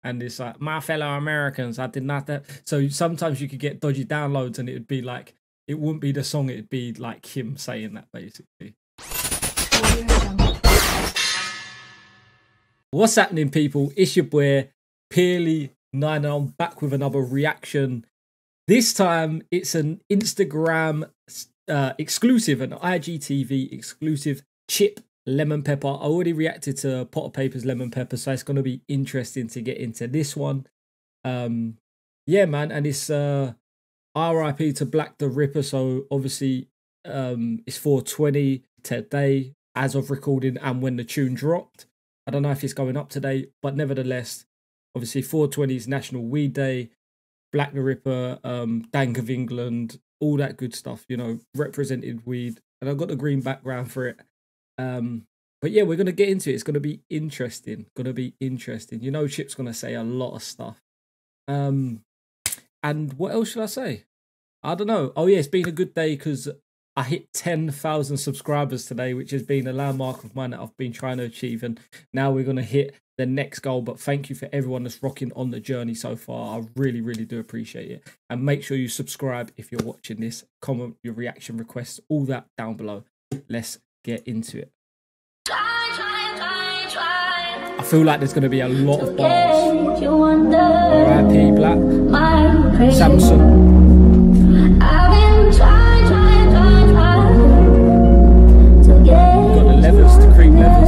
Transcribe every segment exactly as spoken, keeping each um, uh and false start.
and it's like, my fellow Americans, I did not that. So sometimes you could get dodgy downloads and it would be like, it wouldn't be the song, it'd be like him saying that basically. What's happening, people? It's your boy Pearly Nine, and I'm back with another reaction. This time it's an Instagram uh, exclusive, an I G T V exclusive. Chip Lemon Pepper. I already reacted to Potter Payper's Lemon Pepper, so it's going to be interesting to get into this one. Um, yeah, man, and it's uh, R I P to Black the Ripper. So obviously, um, it's four twenty today, as of recording, and when the tune dropped. I don't know if it's going up today, but nevertheless, obviously four twenty is National Weed Day. Black the Ripper, um, Dank of England, all that good stuff. You know, represented weed, and I've got the green background for it. Um, but yeah, we're gonna get into it. It's gonna be interesting. Gonna be interesting. You know, Chip's gonna say a lot of stuff. Um, and what else should I say? I don't know. Oh yeah, it's been a good day because I hit ten thousand subscribers today, which has been a landmark of mine that I've been trying to achieve. And now we're gonna hit the next goal. But thank you for everyone that's rocking on the journey so far. I really, really do appreciate it. And make sure you subscribe if you're watching this. Comment your reaction requests, all that down below. Let's get into it. I feel like there's going to be a lot of bars. R I P Black, Samson. Got the levers, the cream levers.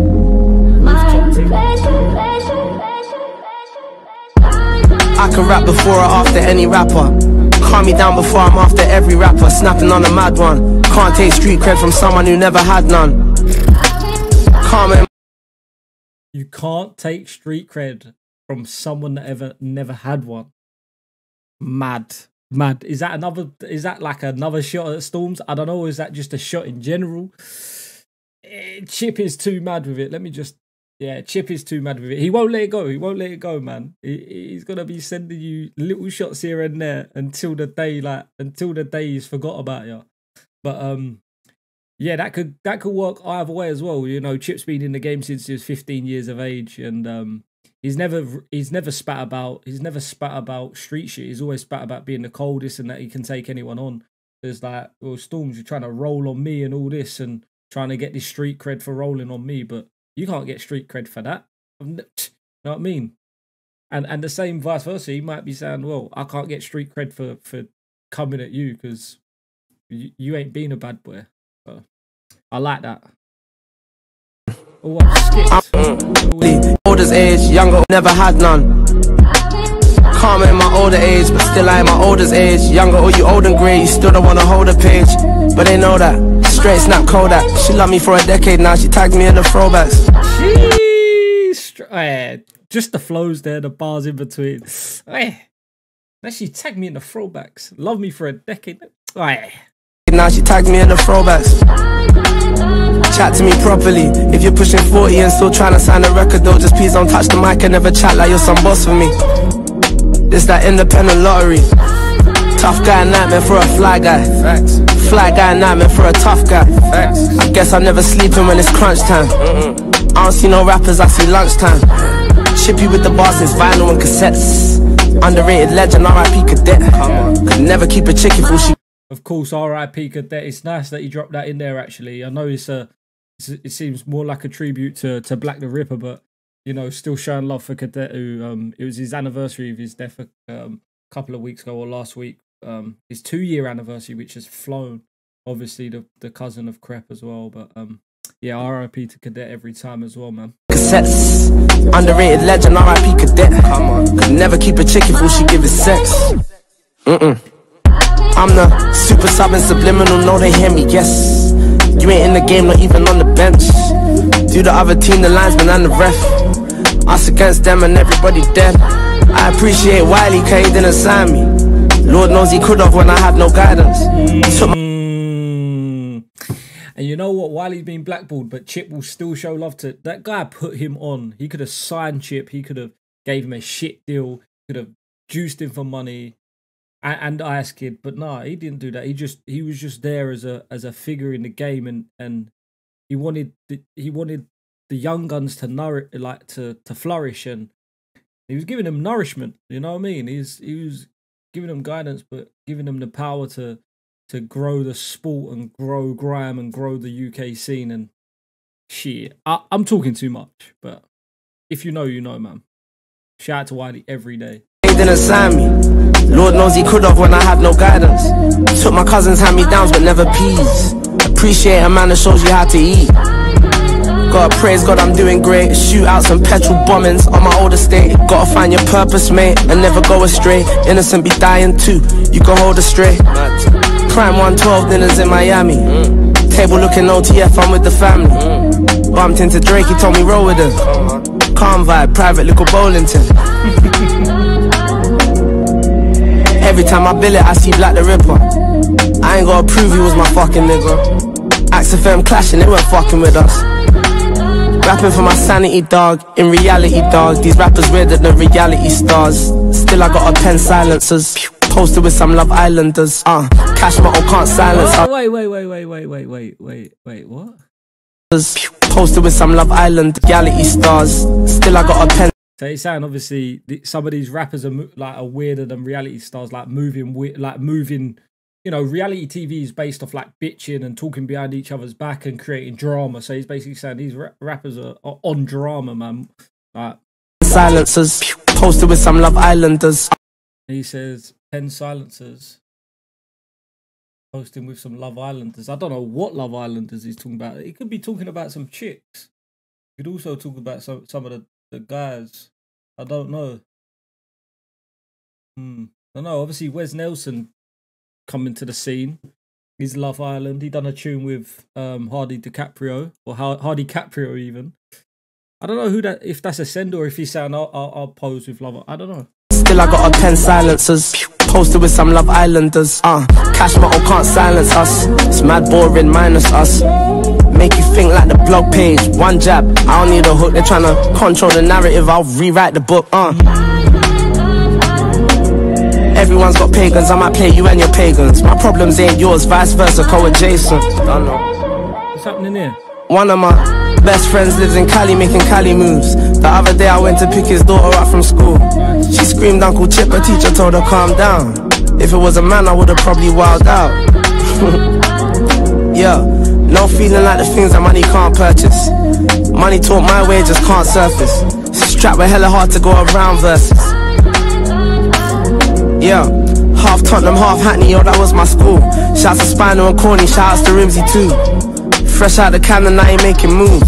I can rap before or after any rapper. Calm me down before I'm after every rapper. Snapping on a mad one. Can't take street cred from someone who never had none. Calm. You can't take street cred from someone that ever never had one. Mad. Mad. Is that another, is that like another shot at Storms? I don't know. Is that just a shot in general? Chip is too mad with it. Let me just, yeah, Chip is too mad with it. He won't let it go. He won't let it go, man. He, he's going to be sending you little shots here and there until the day, like, until the day he's forgot about you. But, um, yeah, that could, that could work either way as well. You know, Chip's been in the game since he was fifteen years of age, and, um, he's never, he's never spat about, he's never spat about street shit. He's always spat about being the coldest and that he can take anyone on. There's like, well, Storms, you're trying to roll on me and all this and trying to get this street cred for rolling on me, but you can't get street cred for that. You know what I mean? And and the same vice versa. He might be saying, well, I can't get street cred for, for coming at you because you, you ain't been a bad boy. So, I like that. Oh, I skipped. Older's age, younger, never had none. Calm in my older age, but still I am my older's age. Younger, or you old and grey, you still don't want to hold a page. But they know that. Straight snap Kodak. She loved me for a decade now. She tagged me in the throwbacks. Jeez. Eh, just the flows there, the bars in between. Eh. Now she tagged me in the throwbacks. Love me for a decade. Eh. Now she tagged me in the throwbacks. Chat to me properly. If you're pushing forty and still trying to sign a record, though, just please don't touch the mic and never chat like you're some boss for me. This that independent lottery. Tough guy nightmare for a fly guy. Facts. Fly guy nightmare for a tough guy. Facts. I guess I'm never sleeping when it's crunch time. Mm-mm. I don't see no rappers, I see lunchtime. Chippy with the bars, it's vinyl and cassettes. Underrated legend, R I P Cadet. Could never keep a chick if she. Of course, R I P Cadet. It's nice that you dropped that in there. Actually, I know it's a, it's, it seems more like a tribute to to Black the Ripper, but you know, still showing love for Cadet. Who um, it was his anniversary of his death um, a couple of weeks ago or last week. Um, his two year anniversary, which has flown. Obviously, the the cousin of Crep as well, but um, yeah, R I P to Cadet every time as well, man. Cassettes, underrated legend, R I P Cadet. Come on, could never keep a chick if she give it sex. Mm-mm. I'm the super sub and subliminal, know they hear me, yes. You ain't in the game, not even on the bench. Do the other team, the linesman and the ref. Us against them and everybody dead. I appreciate Wiley, cause he didn't sign me. Lord knows he could have when I had no guidance. Mm. And you know what? Wiley's been blackballed, but Chip will still show love to that guy. Put him on. He could have signed Chip. He could have gave him a shit deal. Could have juiced him for money. And Ice Kid, but no, he didn't do that. He just he was just there as a as a figure in the game, and and he wanted the, he wanted the young guns to nourish, like to to flourish, and He was giving them nourishment. You know what I mean? He's he was giving them guidance, but giving them the power to to grow the sport and grow grime and grow the U K scene. And shit, I, I'm talking too much, but if you know, you know, man. Shout out to Wiley every day. He didn't sign me. Lord knows he could have when I had no guidance. Took my cousin's hand-me-downs but never peas. Appreciate a man that shows you how to eat. Gotta praise God I'm doing great. Shootouts and petrol bombings on my old estate. Gotta find your purpose, mate, and never go astray. Innocent be dying too, you can hold astray. Prime one twelve dinners in Miami. Table looking O T F, I'm with the family. Bumped into Drake, he told me roll with him. Calm vibe, private little Bowlington. Every time I bill it, I see Black the Ripper. I ain't gotta prove he was my fucking nigga. Axe F M clashing, they weren't fucking with us. Rapping for my sanity, dog. In reality, dog, these rappers weirder than reality stars. Still I got a pen silencers. Posted with some Love Islanders. Uh, Cash Motto can't silence us. Wait, wait, wait, wait, wait, wait, wait, wait, wait, what? Posted with some Love Island reality stars. Still I got a pen. So it's saying obviously some of these rappers are like are weirder than reality stars, like moving, like moving. You know, reality T V is based off like bitching and talking behind each other's back and creating drama. So he's basically saying these ra rappers are, are on drama, man. Like silencers posted with some Love Islanders. He says pen silencers posting with some Love Islanders. I don't know what Love Islanders he's talking about. He could be talking about some chicks. He could also talk about some some of the, the guys. I don't know. Hmm. I don't know. Obviously, Wes Nelson coming to the scene. He's Love Island. He done a tune with um, Hardy DiCaprio or Hardy Caprio even. I don't know who that, if that's a send or if he's saying I'll, I'll, I'll pose with Love. I don't know. Still I got a pen silencers. Posted with some Love Islanders. Uh, Cash Motto can't silence us. It's mad boring minus us. Make you think like the blog page. One jab, I don't need a hook. They're trying to control the narrative. I'll rewrite the book. Uh. Everyone's got pagans, I might play you and your pagans. My problems ain't yours, vice versa, co-adjacent. I know. What's happening here? One of my best friends lives in Cali making Cali moves. The other day I went to pick his daughter up from school. She screamed Uncle Chip, her teacher told her calm down. If it was a man I would have probably wilded out. Yeah, no feeling like the things that money can't purchase. Money talk my way just can't surface. Strapped with hella hard to go around verses. Yeah, half Tottenham, half Hackney, yo, that was my school. Shouts to Spinal and Corny, shouts to Rimsey too. Fresh out the Camden, I ain't making moves.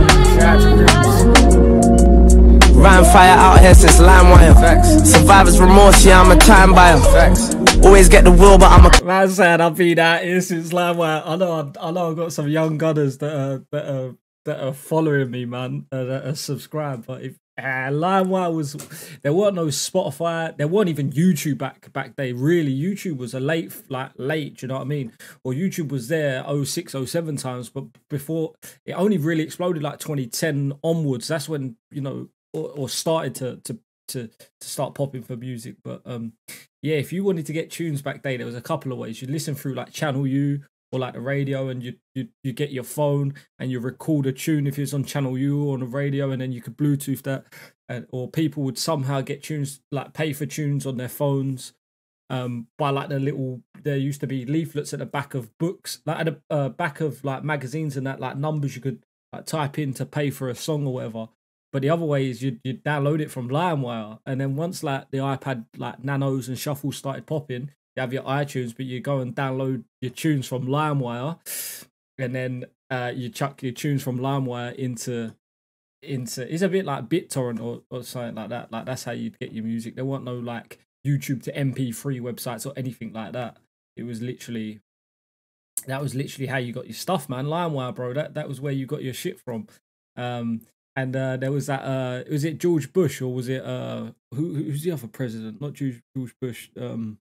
Ryan fire out here since LimeWire. Facts. Survivor's remorse, yeah, I'm a time buyer. Facts. Always get the will, but I'm a... Man said I've been out here since LimeWire. I know, I know I've got some young gunners that are, that are, that are following me, man, uh, that are subscribed, but if Uh, LimeWire was, there weren't no Spotify, there weren't even YouTube back back day. Really, YouTube was a late, like late. Do you know what I mean? Or YouTube was there oh six, oh seven times, but before it only really exploded like twenty ten onwards. That's when you know, or, or started to to to to start popping for music. But um, yeah, if you wanted to get tunes back day, there was a couple of ways. You listen through like Channel U or like the radio, and you you you get your phone and you record a tune if it's on Channel U or on the radio, and then you could Bluetooth that, and or people would somehow get tunes, like pay for tunes on their phones, um, by like the little, there used to be leaflets at the back of books, like at the uh, back of like magazines and that, like numbers you could like type in to pay for a song or whatever. But the other way is you you download it from LimeWire, and then once like the iPad like Nanos and Shuffles started popping, you have your iTunes, but you go and download your tunes from LimeWire, and then uh, you chuck your tunes from LimeWire into into. It's a bit like BitTorrent or, or something like that. Like that's how you'd get your music. There weren't no like YouTube to M P three websites or anything like that. It was literally that was literally how you got your stuff, man. LimeWire, bro. That that was where you got your shit from. Um, and uh, there was that. Uh, was it George Bush or was it uh, who who's the other president? Not George George Bush. Um.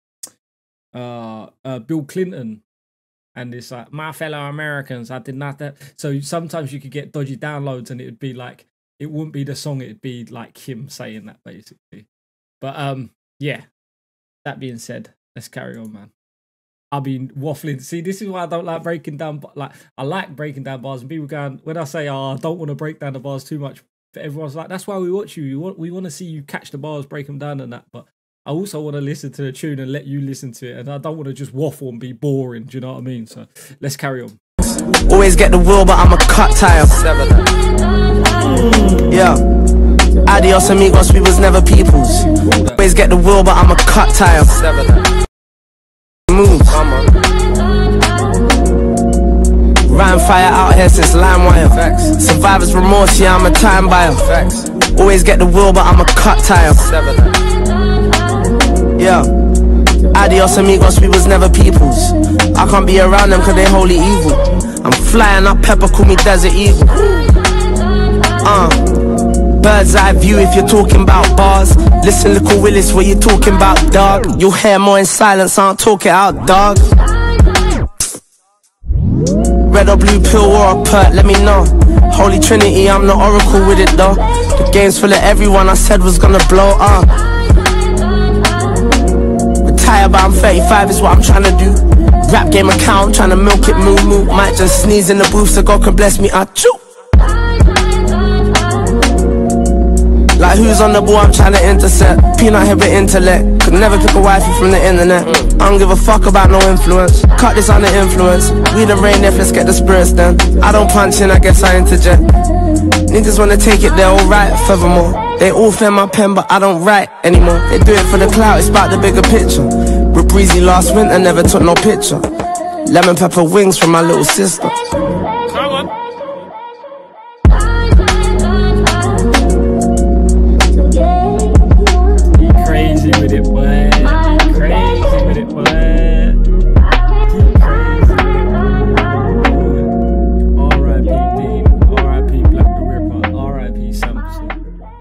Uh, uh, Bill Clinton, and it's like, my fellow Americans, I did not that. So sometimes you could get dodgy downloads, and it would be like, it wouldn't be the song, it'd be like him saying that basically. But um, yeah. That being said, let's carry on, man. I've been waffling. See, this is why I don't like breaking down. Like, I like breaking down bars, and people going, when I say, oh, I don't want to break down the bars too much, everyone's like, that's why we watch you. We want, we want to see you catch the bars, break them down and that. But I also want to listen to the tune and let you listen to it. And I don't want to just waffle and be boring. Do you know what I mean? So let's carry on. Always get the wheel, but I'm a cut tire. Yeah. Adios amigos, we was never peoples. Always get the wheel, but I'm a cut tire. Move. Ryan fire out here since LimeWire. Survivor's remorse, yeah, I'm a time buyer. Always get the wheel, but I'm a cut tire. Yeah. Adios amigos, we was never peoples. I can't be around them cause they wholly evil. I'm flying up pepper, call me Desert Eagle. Uh, bird's eye view if you're talking about bars. Listen, little Willis, what you talking about, dog? You'll hear more in silence, I don't talk it out, dog. Red or blue pill or a pert, let me know. Holy Trinity, I'm the oracle with it though. The game's full of everyone I said was gonna blow up. Retire but I'm thirty-five is what I'm trying to do. Rap game account, trying to milk it, moo moo. Might just sneeze in the booth so God can bless me, I chew. Like who's on the ball, I'm trying to intercept. Peanut head with intellect. Could never pick a wifey from the internet. I don't give a fuck about no influence. Cut this on the influence. We the rain if let's get the spirits then. I don't punch in, I guess I interject. Niggas wanna take it, they're alright. Furthermore, they all fear my pen, but I don't write anymore. They do it for the clout, it's about the bigger picture. With Breezy last winter, never took no picture. Lemon pepper wings from my little sister. Come on. Crazy with it, boy. Crazy with it, boy. Crazy with it, boy. R I P Dean. R I P Black the Ripper. R I P Samson.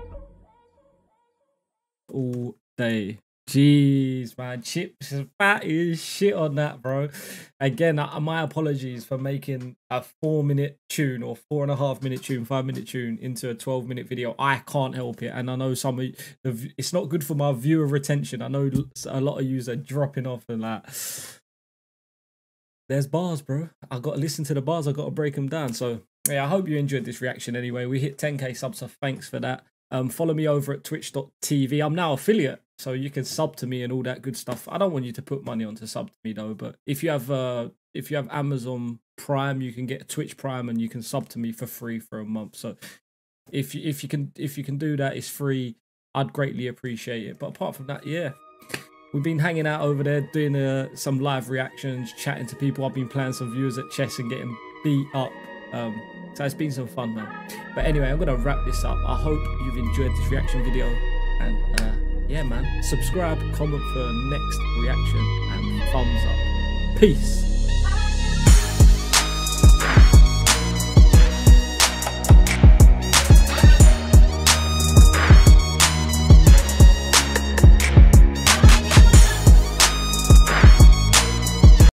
All day. Jeez, man. Chips is fat as shit on that, bro. Again, uh, my apologies for making a four minute tune or four and a half minute tune, five minute tune into a twelve minute video. I can't help it. And I know some of you, it's not good for my viewer retention. I know a lot of you are dropping off and that. There's bars, bro. I got to listen to the bars. I got to break them down. So, yeah, I hope you enjoyed this reaction anyway. We hit ten K subs, so thanks for that. Um, follow me over at twitch dot T V. I'm now affiliate, so you can sub to me and all that good stuff. I don't want you to put money on to sub to me though, but if you have uh, if you have Amazon Prime, you can get Twitch Prime and you can sub to me for free for a month. So if you, if you can if you can do that, it's free. I'd greatly appreciate it. But apart from that, yeah, we've been hanging out over there doing uh, some live reactions, chatting to people. I've been playing some viewers at chess and getting beat up. Um, So it's been some fun, man. But anyway, I'm going to wrap this up. I hope you've enjoyed this reaction video. And uh, yeah, man. Subscribe, comment for next reaction, and thumbs up. Peace.